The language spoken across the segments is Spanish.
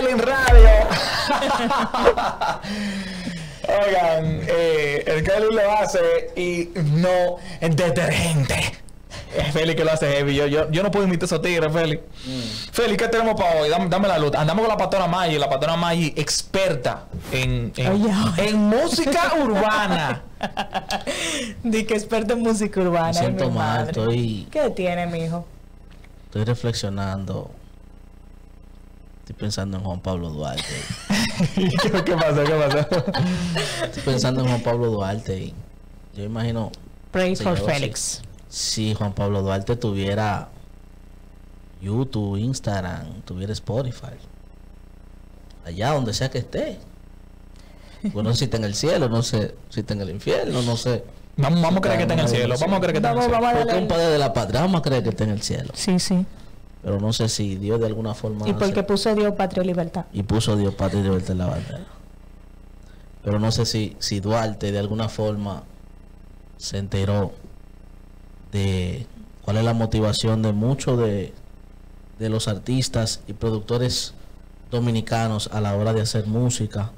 Skyline Radio. Oigan, el Kelly lo hace y no es detergente. Es Félix que lo hace heavy. Yo no puedo imitar esos tigres, Félix. Félix, ¿qué tenemos para hoy? Dame la luz. Andamos con la patrona Maggi. La patrona Maggi, experta en música urbana. Di que experta en música urbana. Me siento mal, estoy... ¿Qué tiene, mijo? Estoy reflexionando. Estoy pensando en Juan Pablo Duarte. ¿Qué pasó? Estoy pensando en Juan Pablo Duarte y yo imagino... Praise for Félix. Si Juan Pablo Duarte tuviera YouTube, Instagram, tuviera Spotify, allá donde sea que esté. Bueno, no sé si está en el cielo, no sé si está en el infierno, no sé. Vamos a creer que está en el cielo. Vamos a creer que está en el cielo. Porque un padre de la patria, vamos a creer que está en el cielo. Sí, sí. Pero no sé si Dios de alguna forma... Y porque puso Dios, patria y libertad. Y puso Dios, patria y libertad en la bandera. Pero no sé si Duarte de alguna forma se enteró de cuál es la motivación de muchos de los artistas y productores dominicanos a la hora de hacer música,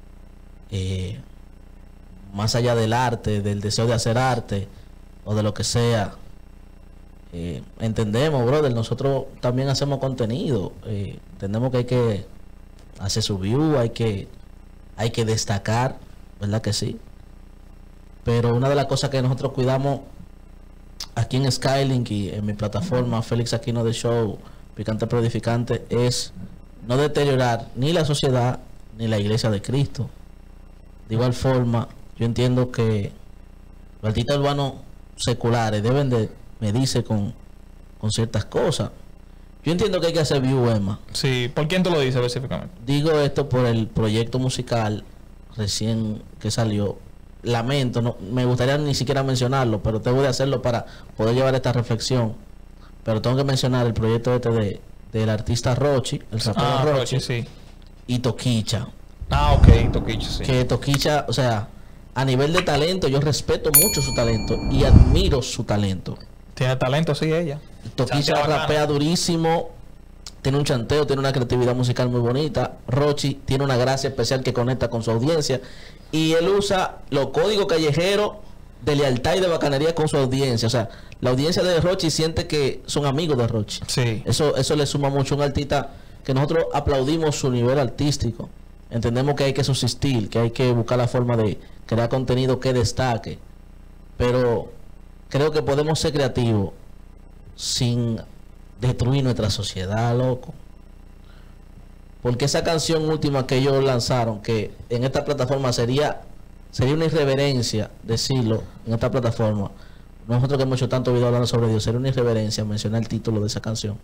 más allá del arte, del deseo de hacer arte o de lo que sea. Entendemos, brother, nosotros también hacemos contenido, entendemos que hay que hacer su view, hay que destacar, ¿verdad que sí? Pero una de las cosas que nosotros cuidamos aquí en Skylink y en mi plataforma Félix Aquino de Show, Picante pero Edificante, es no deteriorar ni la sociedad ni la iglesia de Cristo. De igual forma, yo entiendo que los artistas urbanos seculares deben de medirse con ciertas cosas. Yo entiendo que hay que hacer view, Emma. Sí, ¿por quién tú lo dices específicamente? Digo esto por el proyecto musical recién que salió. Lamento, no me gustaría ni siquiera mencionarlo, pero tengo de hacerlo para poder llevar esta reflexión. Pero tengo que mencionar el proyecto del artista Rochi, el rapero Rochi, sí. Y Toquicha. Ok, Toquicha, sí. Que Toquicha, o sea, a nivel de talento, yo respeto mucho su talento y admiro su talento. Tiene talento, sí, ella. Toquicha rapea durísimo, tiene un chanteo, tiene una creatividad musical muy bonita. Rochi tiene una gracia especial que conecta con su audiencia. Y él usa los códigos callejeros de lealtad y de bacanería con su audiencia. O sea, la audiencia de Rochi siente que son amigos de Rochi. Sí. Eso le suma mucho a un artista que nosotros aplaudimos su nivel artístico. Entendemos que hay que subsistir, que hay que buscar la forma de crear contenido que destaque. Pero creo que podemos ser creativos sin destruir nuestra sociedad, loco. Porque esa canción última que ellos lanzaron, que en esta plataforma sería una irreverencia decirlo en esta plataforma. Nosotros que hemos hecho tanto video hablando sobre Dios, sería una irreverencia mencionar el título de esa canción.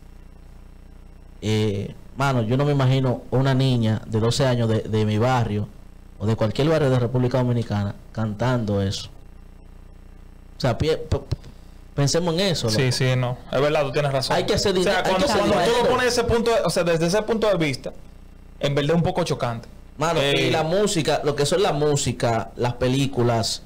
Mano, yo no me imagino una niña de 12 años de mi barrio o de cualquier barrio de República Dominicana cantando eso. O sea, pensemos en eso, loco. Sí, no. Es verdad, tú tienes razón. Hay que hacer dinero. O sea, cuando tú lo pones desde ese punto de vista, en verdad es un poco chocante. Mano, y la música, lo que son la música, las películas,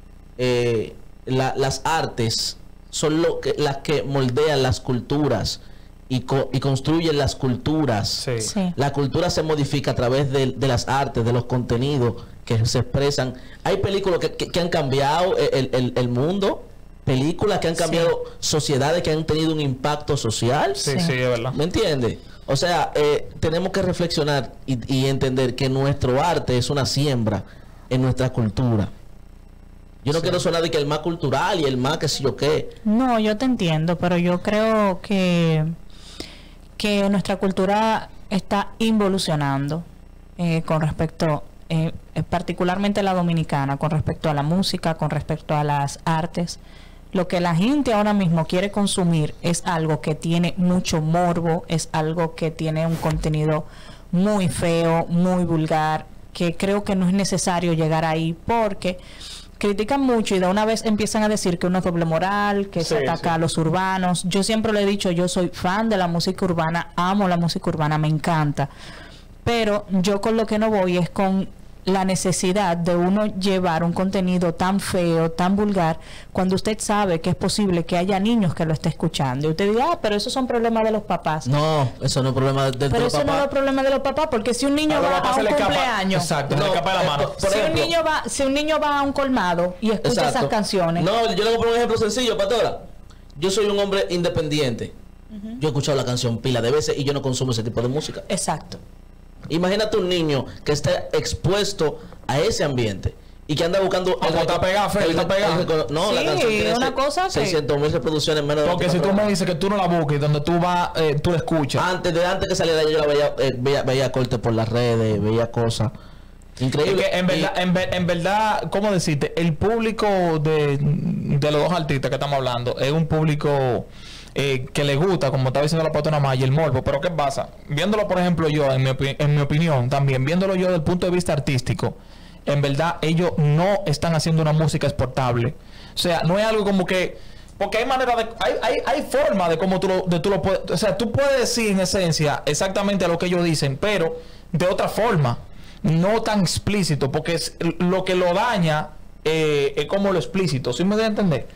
las artes, son las que moldean las culturas y construyen las culturas. Sí. Sí. La cultura se modifica a través de las artes, de los contenidos que se expresan. Hay películas que han cambiado el mundo, películas que han cambiado sociedades que han tenido un impacto social. Sí, es verdad. ¿Me entiendes? O sea, tenemos que reflexionar y entender que nuestro arte es una siembra en nuestra cultura. Yo no quiero sonar de que el más cultural y el más que sé yo qué. No, yo te entiendo, pero yo creo que nuestra cultura está involucionando con respecto, particularmente la dominicana, con respecto a la música, con respecto a las artes. Lo que la gente ahora mismo quiere consumir es algo que tiene mucho morbo, es algo que tiene un contenido muy feo, muy vulgar, que creo que no es necesario llegar ahí porque critican mucho y de una vez empiezan a decir que uno es doble moral, que se ataca a los urbanos. Yo siempre le he dicho, yo soy fan de la música urbana, amo la música urbana, me encanta. Pero yo con lo que no voy es con la necesidad de uno llevar un contenido tan feo, tan vulgar, cuando usted sabe que es posible que haya niños que lo estén escuchando. Y usted diga, ah, pero esos son problemas de los papás. No, eso no es problema de pero los eso no es papás. el problema de los papás, porque si un niño va a un cumpleaños, exacto, No, se le escapa de la mano. por ejemplo, si un niño va a un colmado y escucha Exacto. esas canciones, No, yo le voy a poner un ejemplo sencillo, Pastora. Yo soy un hombre independiente. Yo he escuchado la canción pila de veces y yo no consumo ese tipo de música. exacto. Imagínate un niño que está expuesto a ese ambiente y que anda buscando... Como está pegado, Feli, está pegado. No, la Sí, canción tiene una cosa que- 600,000 reproducciones en menos de Porque si 24 tú me horas. dices que tú no la busques, donde tú vas, tú la escuchas. Antes que saliera yo la veía cortes por las redes, veía cosas. Es Increíble. que en verdad, ¿cómo decirte? El público de los dos artistas que estamos hablando es un público que le gusta, como estaba diciendo la Patrona Maya, el morbo. Pero ¿qué pasa? Viéndolo, por ejemplo, yo, en mi opinión, también, viéndolo yo desde el punto de vista artístico, en verdad ellos no están haciendo una música exportable. O sea, no es algo como que... Porque hay manera de... Hay forma de cómo tú lo puedes... O sea, tú puedes decir en esencia exactamente lo que ellos dicen, pero de otra forma. No tan explícito, porque lo que lo daña es como lo explícito. ¿Sí me voy a entender?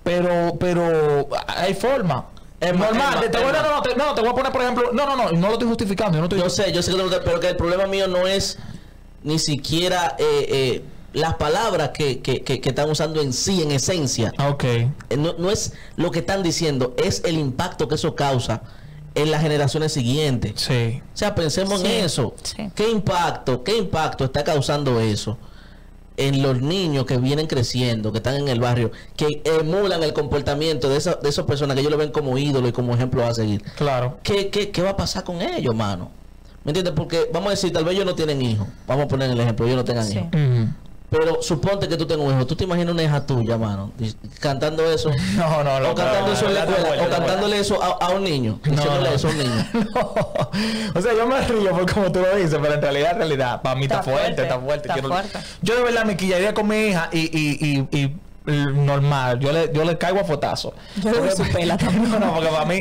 Pero hay forma. Es normal. Te voy a poner, por ejemplo... No lo estoy justificando. Yo sé que pero que el problema mío no es ni siquiera las palabras que están usando en sí, en esencia. Ok. No es lo que están diciendo, es el impacto que eso causa en las generaciones siguientes. Sí. O sea, pensemos Sí, en eso. sí. ¿Qué impacto está causando eso en los niños que vienen creciendo, que están en el barrio, que emulan el comportamiento de esas personas que ellos lo ven como ídolo y como ejemplo a seguir? Claro. ¿Qué va a pasar con ellos, mano? ¿Me entiendes? Porque vamos a decir, tal vez ellos no tienen hijos. Vamos a poner el ejemplo, ellos no tengan Sí. hijos. Ujú. Pero suponte que tú tengas un hijo. ¿Tú te imaginas una hija tuya, mano, cantando eso? No. O cantando eso en la escuela, o cantándole eso a un niño. Diciéndole eso a un niño. No. O sea, yo me río por como tú lo dices, pero en realidad, para mí está fuerte. Está Yo, fuerte. yo de verdad me quillaría con mi hija y normal. Yo le caigo a fotazo. Yo le doy su pela también. No, porque para mí...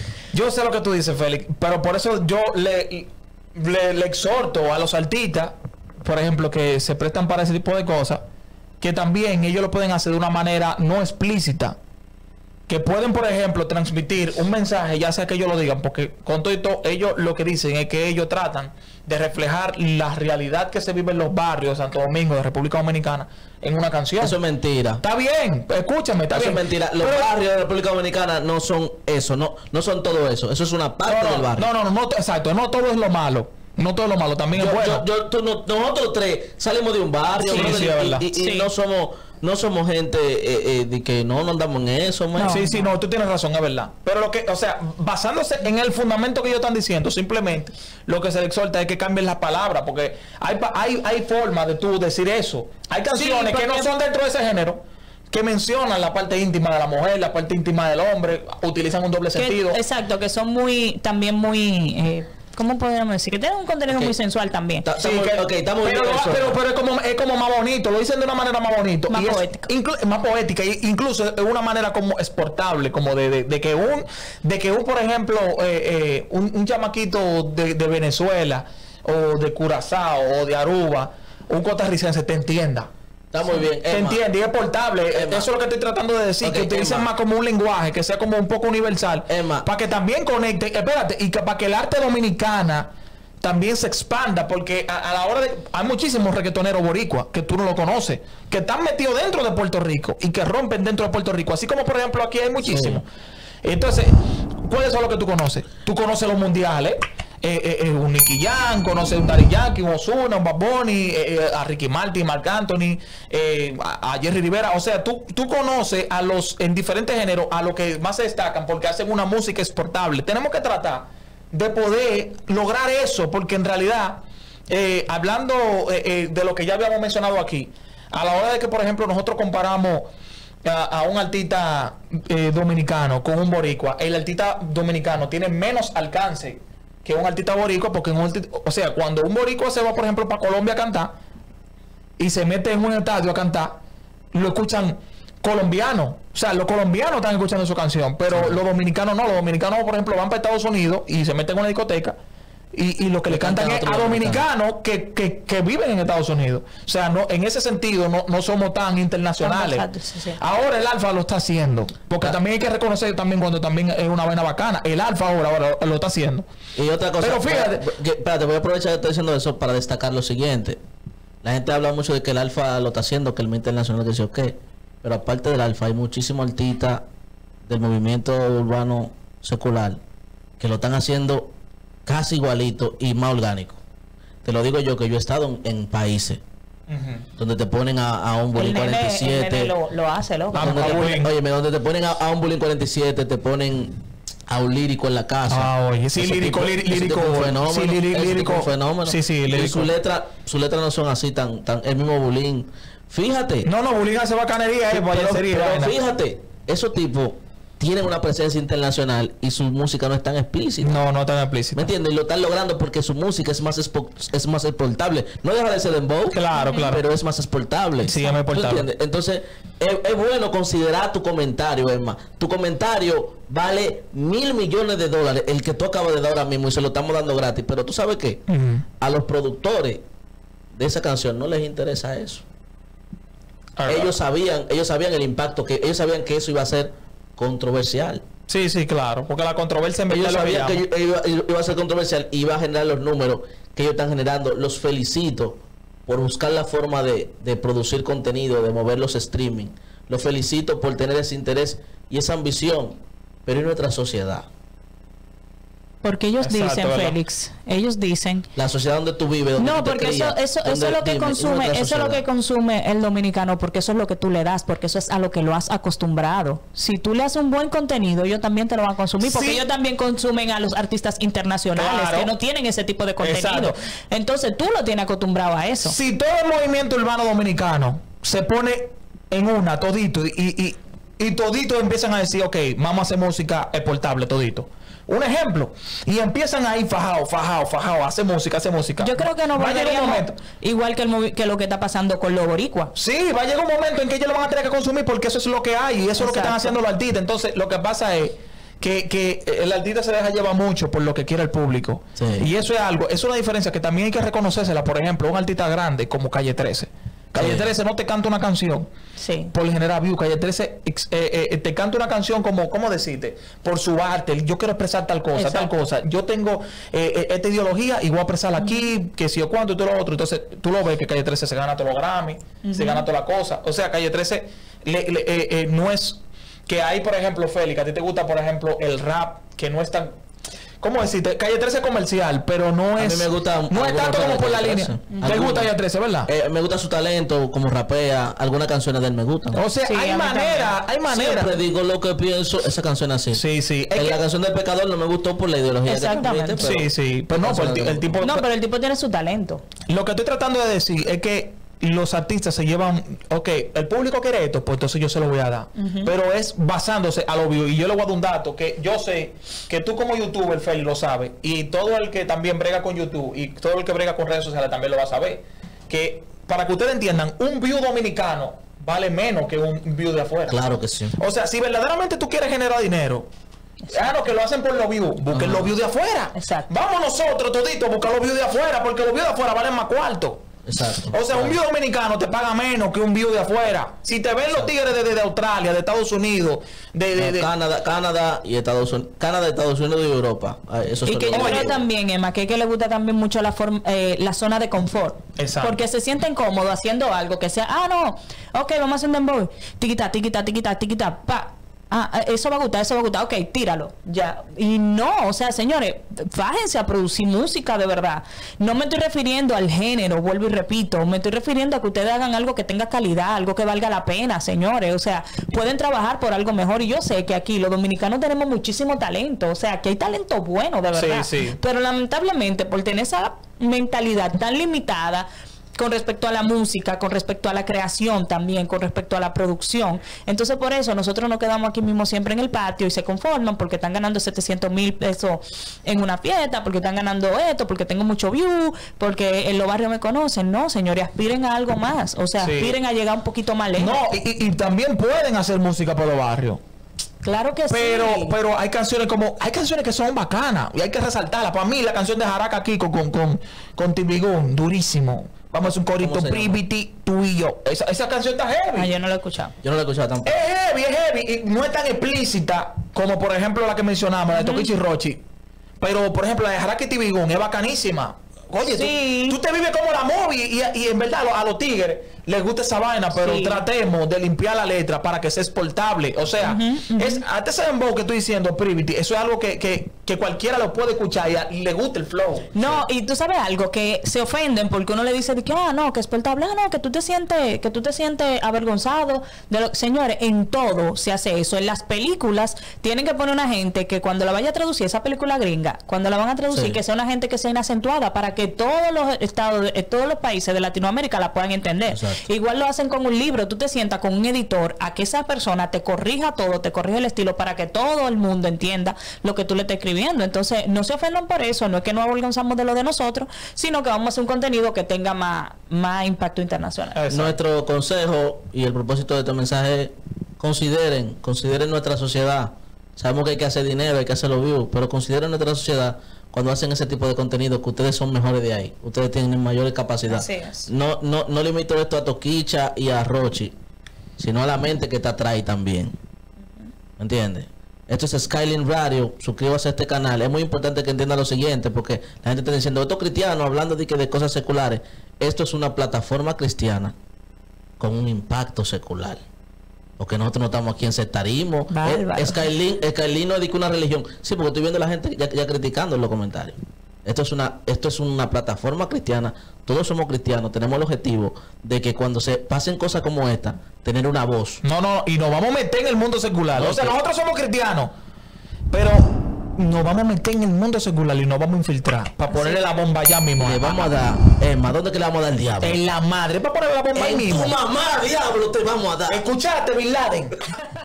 Yo sé lo que tú dices, Félix, pero por eso yo le exhorto a los artistas, por ejemplo, que se prestan para ese tipo de cosas, que también ellos lo pueden hacer de una manera no explícita, que pueden, por ejemplo, transmitir un mensaje, ya sea que ellos lo digan, porque con todo esto, ellos lo que dicen es que ellos tratan de reflejar la realidad que se vive en los barrios de Santo Domingo, de República Dominicana, en una canción. Eso es mentira. Está bien, escúchame, está Eso bien. es mentira. Los Pero- barrios de la República Dominicana no son eso, no son todo eso. Eso es una parte del barrio. No, exacto, no todo es lo malo. No todo es lo malo, también es bueno. Nosotros tres salimos de un barrio, Sí, brother, sí, es verdad. y Sí. no somos gente de que no andamos en eso, man. No. Sí, tú tienes razón, es verdad. Pero lo que, o sea, basándose en el fundamento que ellos están diciendo, simplemente lo que se le exhorta es que cambien las palabras, porque hay forma de tú decir eso. Hay canciones que no son dentro de ese género, que mencionan la parte íntima de la mujer, la parte íntima del hombre, utilizan un doble sentido. Exacto, que son también muy, ¿cómo podríamos decir? Que tienen un contenido muy sensual también. Estamos bien pero eso. es como más bonito, lo dicen de una manera más bonito. Más y es poética. Más poética, incluso es una manera como exportable, como de que un por ejemplo, un chamaquito de Venezuela, o de Curazao, o de Aruba, un costarricense te entienda. Está muy bien. Te Emma. entiende y es portable. Emma. Eso es lo que estoy tratando de decir, Ok, que utilicen Emma. más como un lenguaje, que sea como un poco universal, Emma. para que también conecte, espérate, y que para que el arte dominicana también se expanda, porque a la hora de... Hay muchísimos reggaetoneros boricuas que tú no lo conoces, que están metidos dentro de Puerto Rico y que rompen dentro de Puerto Rico, así como por ejemplo aquí hay muchísimos. Entonces, ¿cuáles son los que tú conoces? Tú conoces los mundiales, un Nicky Jam, conoces un Daddy Yankee, un Ozuna, un Bad Bunny, a Ricky Martin, Marc Anthony, a Jerry Rivera. O sea, tú conoces a los en diferentes géneros, a los que más se destacan porque hacen una música exportable. Tenemos que tratar de poder lograr eso, porque en realidad, hablando de lo que ya habíamos mencionado aquí, a la hora de que, por ejemplo, nosotros comparamos a un artista dominicano con un boricua, el artista dominicano tiene menos alcance que un artista boricua, porque o sea, cuando un boricua se va, por ejemplo, para Colombia a cantar y se mete en un estadio a cantar, lo escuchan colombianos. O sea, los colombianos están escuchando su canción, pero los dominicanos no. Los dominicanos, por ejemplo, van para Estados Unidos y se meten en una discoteca y lo que le cantan es a dominicanos que viven en Estados Unidos. O sea, no, en ese sentido no somos tan internacionales. Sí. Ahora el Alfa lo está haciendo. Porque también hay que reconocer también cuando también es una vaina bacana. El Alfa ahora lo está haciendo. Y otra cosa, pero fíjate, espérate, voy a aprovechar que estoy diciendo eso para destacar lo siguiente. La gente habla mucho de que el Alfa lo está haciendo, que el medio internacional, que sí o qué. Pero aparte del Alfa, hay muchísimos artistas del movimiento urbano secular que lo están haciendo casi igualito y más orgánico. Te lo digo yo, que yo he estado en países donde te ponen a un Bulín 47. El nene lo hace, loco. Donde te ponen a un Bulín 47, te ponen a un lírico en la casa. Oye, sí, lírico. Fenómeno. Sí, lírico. Fenómeno. Sí, lírico. Y su letra no son así tan el mismo Bulín. Fíjate. No, Bulín hace bacanería, pero fíjate, esos tipos tienen una presencia internacional y su música no es tan explícita. No tan explícita. ¿Me entiendes? Y lo están logrando porque su música es más exportable. No deja de ser dembow. Claro. Pero es más exportable. Sí, es más exportable. ¿Entiendes? Entonces, es bueno considerar tu comentario, Emma. Tu comentario vale $1,000 millones. El que tú acabas de dar ahora mismo y se lo estamos dando gratis. Pero tú sabes qué? A los productores de esa canción no les interesa eso. Ellos sabían el impacto, ellos sabían que eso iba a ser controversial. Sí, claro, porque la controversia en ellos sabían que iba a ser controversial y iba a generar los números que ellos están generando. Los felicito por buscar la forma de producir contenido, de mover los streaming. Los felicito por tener ese interés y esa ambición, pero en nuestra sociedad. Porque ellos dicen, Félix, ellos dicen... La sociedad donde tú vives, donde no, porque eso es lo que consume, eso es lo que consume el dominicano, porque eso es lo que tú le das, porque eso es a lo que lo has acostumbrado. Si tú le haces un buen contenido, ellos también te lo van a consumir, porque ellos también consumen a los artistas internacionales que no tienen ese tipo de contenido. Exacto. Entonces tú lo tienes acostumbrado a eso. Si todo el movimiento urbano dominicano se pone en una, todito, y todito empiezan a decir, ok, vamos a hacer música exportable, todito. Un ejemplo. Y empiezan ahí fajado, hace música. Yo creo que no va a llegar un momento. Igual que lo que está pasando con los boricuas. Sí, va a llegar un momento en que ellos lo van a tener que consumir porque eso es lo que hay y eso es lo que están haciendo los artistas. Entonces, lo que pasa es que el artista se deja llevar mucho por lo que quiere el público. Sí. Y eso es algo, es una diferencia que también hay que reconocérsela. Por ejemplo, un artista grande como Calle 13. Calle 13 no te canta una canción por generar view. Calle 13 te canta una canción como, ¿cómo decirte? Por su arte. Yo quiero expresar tal cosa. Yo tengo esta ideología y voy a expresarla aquí, que si o cuánto y todo lo otro. Entonces, tú lo ves que Calle 13 se gana todos los Grammy, se gana toda la cosa. O sea, Calle 13 no es que hay, por ejemplo, Félix, a ti te gusta, por ejemplo, el rap, que no es tan... ¿Cómo decirte? Calle 13 comercial, pero no es... A mí me gusta... No es tanto como por la línea. ¿Te gusta Calle 13, verdad? Me gusta su talento, como rapea. Algunas canciones de él me gustan. O sea, hay manera. Siempre digo lo que pienso. Esa canción así. Sí. La canción del pecador no me gustó por la ideología. Exactamente. Que tuviste, sí. Pero no, pues el tipo... No, pero el tipo tiene su talento. Lo que estoy tratando de decir es que los artistas se llevan, el público quiere esto, pues entonces yo se lo voy a dar. Pero es basándose a lo view. Y yo le voy a dar un dato que yo sé que tú como youtuber, Feli, lo sabes. Y todo el que también brega con YouTube y todo el que brega con redes sociales también lo va a saber. Que para que ustedes entiendan, un view dominicano vale menos que un view de afuera. Claro que sí. O sea, si verdaderamente tú quieres generar dinero, claro que lo hacen por los views, busquen los views de afuera. Exacto. Vamos nosotros toditos a buscar los views de afuera, porque los views de afuera valen más cuarto. Exacto. O sea, un view dominicano te paga menos que un view de afuera. Si te ven los tigres de Australia, de Estados Unidos, de Canadá y Estados Unidos, Estados Unidos y Europa. Eso y que yo creo también, Emma, que le gusta también mucho la zona de confort. Exacto. Porque se sienten cómodos haciendo algo que sea, ok, vamos a hacer un dembow. Tiquita, pa. Eso va a gustar, ok, tíralo, ya. Y no, o sea, señores, fájense a producir música de verdad. No me estoy refiriendo al género, vuelvo y repito, me estoy refiriendo a que ustedes hagan algo que tenga calidad, algo que valga la pena, señores. O sea, pueden trabajar por algo mejor. Y yo sé que aquí los dominicanos tenemos muchísimo talento, o sea, que hay talento bueno, de verdad. Sí. Pero lamentablemente, por tener esa mentalidad tan limitada con respecto a la música, con respecto a la creación también, con respecto a la producción. Entonces, por eso nosotros nos quedamos aquí mismo siempre en el patio y se conforman porque están ganando 700,000 pesos en una fiesta, porque están ganando esto, porque tengo mucho view, porque en los barrios me conocen. No, señores, aspiren a algo más. O sea, aspiren a llegar un poquito más lejos. No, y también pueden hacer música por los barrios. Claro que sí. Pero hay canciones que son bacanas y hay que resaltarlas. Para mí, la canción de Jaraka aquí con Tibigón, durísimo. Vamos a hacer un corito, Privity, tú y yo. Esa canción está heavy. Ah, yo no la he escuchado. Yo no la he escuchado tampoco. Es heavy. Y no es tan explícita como, por ejemplo, la que mencionamos, la de Tokichi Rochi. Pero, por ejemplo, la de Jaraka y Tibigón es bacanísima. Oye, sí. tú te vives como la movie y en verdad a los tigres les gusta esa vaina, pero sí. tratemos de limpiar la letra para que sea exportable. O sea, hasta ese dembow que estoy diciendo, Privity, eso es algo que cualquiera lo puede escuchar y le gusta el flow. No, y tú sabes algo, que se ofenden porque uno le dice de que, no, que es exportable, no, que tú te sientes avergonzado. Señores, en todo se hace eso. En las películas tienen que poner una gente que cuando la vaya a traducir, esa película gringa, cuando la van a traducir, sí. que sea una gente que sea inacentuada para que todos los estados, todos los países de Latinoamérica la puedan entender. Exacto. Igual lo hacen con un libro. Tú te sientas con un editor a que esa persona te corrija todo, te corrija el estilo para que todo el mundo entienda lo que tú le estás escribiendo. Entonces, no se ofendan por eso. No es que nos avergonzamos de lo de nosotros, sino que vamos a hacer un contenido que tenga más impacto internacional. Exacto. Nuestro consejo y el propósito de este mensaje es consideren nuestra sociedad. Sabemos que hay que hacer dinero, hay que hacerlo views, pero consideren nuestra sociedad cuando hacen ese tipo de contenido, que ustedes son mejores de ahí, ustedes tienen mayores capacidades. Así es. No limito esto a Toquicha y a Rochi, sino a la mente que está atrás también. ¿Me entiendes? Esto es Skyline Radio, suscríbase a este canal. Es muy importante que entienda lo siguiente, porque la gente está diciendo, estos cristianos hablando de cosas seculares. Esto es una plataforma cristiana con un impacto secular. Porque nosotros no estamos aquí en sectarismo. Skyline no es de que una religión. Sí, porque estoy viendo a la gente ya criticando en los comentarios. Esto es una plataforma cristiana. Todos somos cristianos. Tenemos el objetivo de que cuando se pasen cosas como esta, tener una voz. No, y nos vamos a meter en el mundo secular. No, o sea, sí. nosotros somos cristianos, pero nos vamos a meter en el mundo secular y nos vamos a infiltrar para ponerle la bomba allá mismo. Le vamos a dar, Emma, ¿dónde que le vamos a dar al diablo? En la madre, para ponerle la bomba ahí En mismo. tu mamá, diablo, te vamos a dar. Escuchaste, Bin Laden.